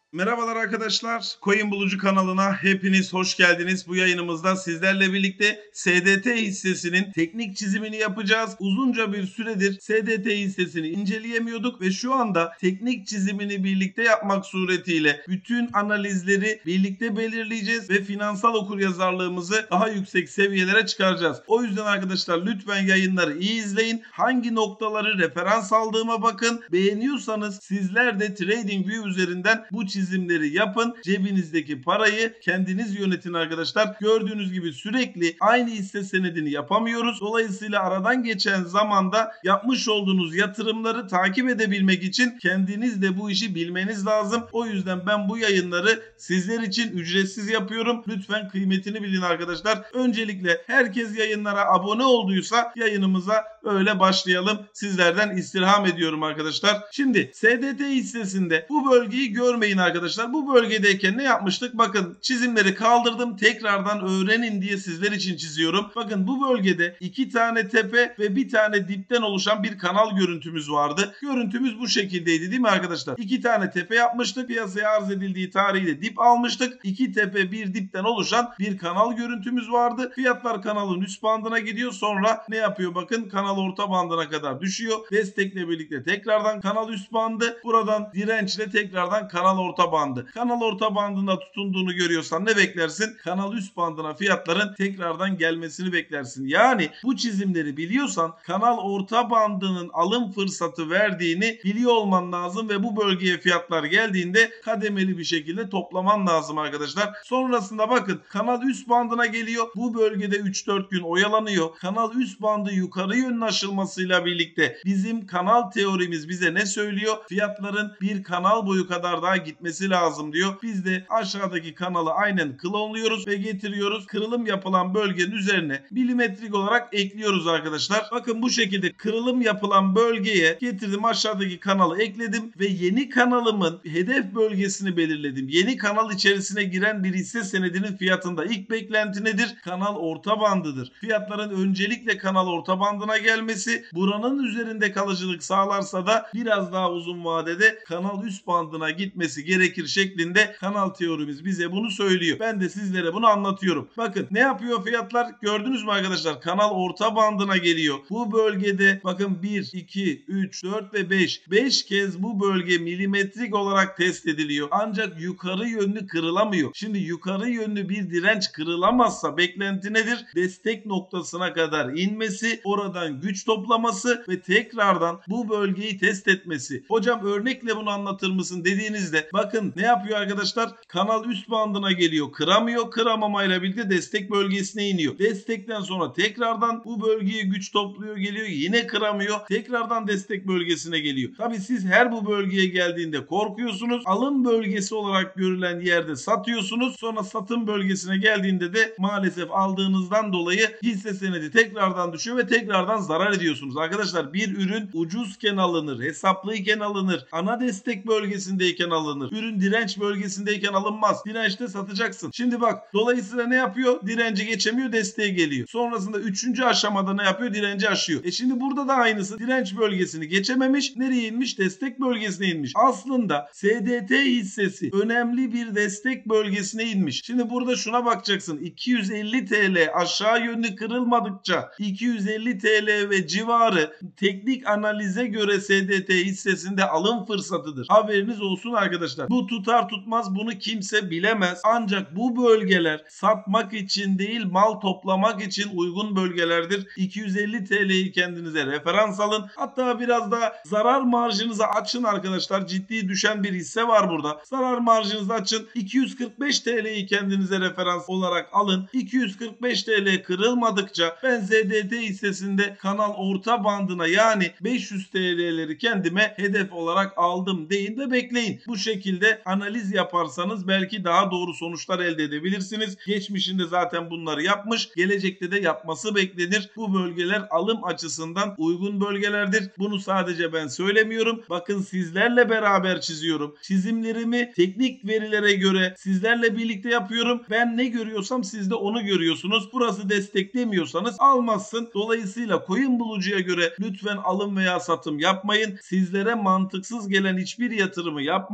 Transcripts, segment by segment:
Merhabalar arkadaşlar. Coin Bulucu kanalına hepiniz hoş geldiniz. Bu yayınımızda sizlerle birlikte SDT hissesinin teknik çizimini yapacağız. Uzunca bir süredir SDT hissesini inceleyemiyorduk ve şu anda teknik çizimini birlikte yapmak suretiyle bütün analizleri birlikte belirleyeceğiz ve finansal okuryazarlığımızı daha yüksek seviyelere çıkaracağız. O yüzden arkadaşlar lütfen yayınları iyi izleyin. Hangi noktaları referans aldığıma bakın. Beğeniyorsanız sizler de TradingView üzerinden bu çizimleri yapın. Cebinizdeki parayı kendiniz yönetin arkadaşlar. Gördüğünüz gibi sürekli aynı hisse senedini yapamıyoruz. Dolayısıyla aradan geçen zamanda yapmış olduğunuz yatırımları takip edebilmek için kendiniz de bu işi bilmeniz lazım. O yüzden ben bu yayınları sizler için ücretsiz yapıyorum. Lütfen kıymetini bilin arkadaşlar. Öncelikle herkes yayınlara abone olduysa yayınımıza öyle başlayalım. Sizlerden istirham ediyorum arkadaşlar. Şimdi SDT hissesinde bu bölgeyi görmeyin arkadaşlar. Bu bölgedeyken ne yapmıştık? Bakın çizimleri kaldırdım. Tekrardan öğrenin diye sizler için çiziyorum. Bakın bu bölgede 2 tane tepe ve bir tane dipten oluşan bir kanal görüntümüz vardı. Görüntümüz bu şekildeydi değil mi arkadaşlar? 2 tane tepe yapmıştık. Piyasaya arz edildiği tarihiyle dip almıştık. 2 tepe bir dipten oluşan bir kanal görüntümüz vardı. Fiyatlar kanalın üst bandına gidiyor. Sonra ne yapıyor? Bakın kanal orta bandına kadar düşüyor. Destekle birlikte tekrardan kanal üst bandı. Buradan dirençle tekrardan kanal orta bandı. Kanal orta bandında tutunduğunu görüyorsan ne beklersin? Kanal üst bandına fiyatların tekrardan gelmesini beklersin. Yani bu çizimleri biliyorsan kanal orta bandının alım fırsatı verdiğini biliyor olman lazım ve bu bölgeye fiyatlar geldiğinde kademeli bir şekilde toplaman lazım arkadaşlar. Sonrasında bakın kanal üst bandına geliyor. Bu bölgede 3-4 gün oyalanıyor. Kanal üst bandı yukarı yönlü aşılmasıyla birlikte bizim kanal teorimiz bize ne söylüyor? Fiyatların bir kanal boyu kadar daha gitmesi lazım diyor. Biz de aşağıdaki kanalı aynen klonluyoruz ve getiriyoruz. Kırılım yapılan bölgenin üzerine milimetrik olarak ekliyoruz arkadaşlar. Bakın bu şekilde kırılım yapılan bölgeye getirdim, aşağıdaki kanalı ekledim ve yeni kanalımın hedef bölgesini belirledim. Yeni kanal içerisine giren bir hisse senedinin fiyatında ilk beklenti nedir? Kanal orta bandıdır. Fiyatların öncelikle kanal orta bandına gelmesi, buranın üzerinde kalıcılık sağlarsa da biraz daha uzun vadede kanal üst bandına gitmesi gerekir şeklinde kanal teorimiz bize bunu söylüyor. Ben de sizlere bunu anlatıyorum. Bakın ne yapıyor fiyatlar? Gördünüz mü arkadaşlar? Kanal orta bandına geliyor. Bu bölgede bakın 1, 2, 3, 4 ve 5. 5 kez bu bölge milimetrik olarak test ediliyor. Ancak yukarı yönlü kırılamıyor. Şimdi yukarı yönlü bir direnç kırılamazsa beklenti nedir? Destek noktasına kadar inmesi, oradan güç toplaması ve tekrardan bu bölgeyi test etmesi. Hocam örnekle bunu anlatır mısın dediğinizde bakın ne yapıyor arkadaşlar? Kanal üst bandına geliyor. Kıramıyor. Kıramamayla birlikte destek bölgesine iniyor. Destekten sonra tekrardan bu bölgeye güç topluyor geliyor. Yine kıramıyor. Tekrardan destek bölgesine geliyor. Tabii siz her bu bölgeye geldiğinde korkuyorsunuz. Alım bölgesi olarak görülen yerde satıyorsunuz. Sonra satım bölgesine geldiğinde de maalesef aldığınızdan dolayı hisse senedi tekrardan düşüyor ve tekrardan zarar ediyorsunuz. Arkadaşlar bir ürün ucuzken alınır, hesaplıyken alınır, ana destek bölgesindeyken alınır. Ürün direnç bölgesindeyken alınmaz. Dirençte satacaksın. Şimdi bak dolayısıyla ne yapıyor? Direnci geçemiyor, desteğe geliyor. Sonrasında 3. aşamada ne yapıyor? Direnci aşıyor. Şimdi burada da aynısı. Direnç bölgesini geçememiş. Nereye inmiş? Destek bölgesine inmiş. Aslında SDT hissesi önemli bir destek bölgesine inmiş. Şimdi burada şuna bakacaksın. 250 TL aşağı yönlü kırılmadıkça 250 TL ve civarı teknik analize göre SDT hissesinde alım fırsatıdır. Haberiniz olsun arkadaşlar. Bu tutar tutmaz bunu kimse bilemez. Ancak bu bölgeler satmak için değil mal toplamak için uygun bölgelerdir. 250 TL'yi kendinize referans alın. Hatta biraz da zarar marjınızı açın arkadaşlar. Ciddi düşen bir hisse var burada. Zarar marjınızı açın. 245 TL'yi kendinize referans olarak alın. 245 TL kırılmadıkça ben SDT hissesinde kanal orta bandına yani 500 TL'leri kendime hedef olarak aldım deyin de bekleyin. Bu şekilde analiz yaparsanız belki daha doğru sonuçlar elde edebilirsiniz. Geçmişinde zaten bunları yapmış. Gelecekte de yapması beklenir. Bu bölgeler alım açısından uygun bölgelerdir. Bunu sadece ben söylemiyorum. Bakın sizlerle beraber çiziyorum. Çizimlerimi teknik verilere göre sizlerle birlikte yapıyorum. Ben ne görüyorsam siz de onu görüyorsunuz. Burası desteklemiyorsanız almazsın. Dolayısıyla coin bulucuya göre lütfen alım veya satım yapmayın. Sizlere mantıksız gelen hiçbir yatırımı yapmayın.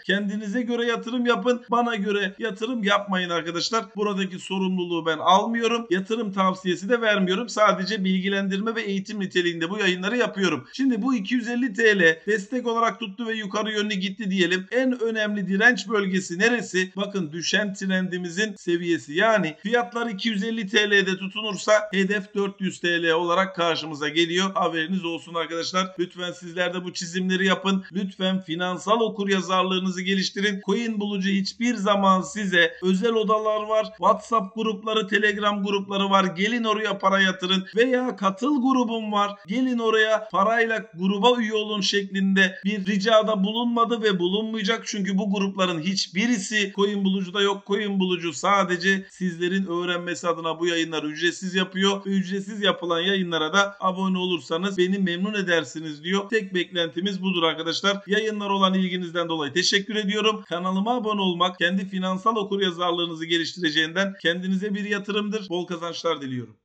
Kendinize göre yatırım yapın. Bana göre yatırım yapmayın arkadaşlar. Buradaki sorumluluğu ben almıyorum. Yatırım tavsiyesi de vermiyorum. Sadece bilgilendirme ve eğitim niteliğinde bu yayınları yapıyorum. Şimdi bu 250 TL destek olarak tuttu ve yukarı yönlü gitti diyelim. En önemli direnç bölgesi neresi? Bakın düşen trendimizin seviyesi. Yani fiyatlar 250 TL'de tutunursa hedef 400 TL olarak karşımıza geliyor. Haberiniz olsun arkadaşlar. Lütfen sizler de bu çizimleri yapın. Lütfen finansal okuryazarlığınızı geliştirin. Coin bulucu hiçbir zaman size özel odalar var. WhatsApp grupları, Telegram grupları var. Gelin oraya para yatırın. Veya katıl grubum var. Gelin oraya parayla gruba üye olun şeklinde bir ricada bulunmadı ve bulunmayacak. Çünkü bu grupların hiçbirisi Coin bulucuda yok. Coin bulucu sadece sizlerin öğrenmesi adına bu yayınları ücretsiz yapıyor. Ücretsiz yapılan yayınlara da abone olursanız beni memnun edersiniz diyor. Tek beklentimiz budur arkadaşlar. Yayınlar olan ilginizden dolayı teşekkür ediyorum. Kanalıma abone olmak kendi finansal okuryazarlığınızı geliştireceğinden kendinize bir yatırımdır. Bol kazançlar diliyorum.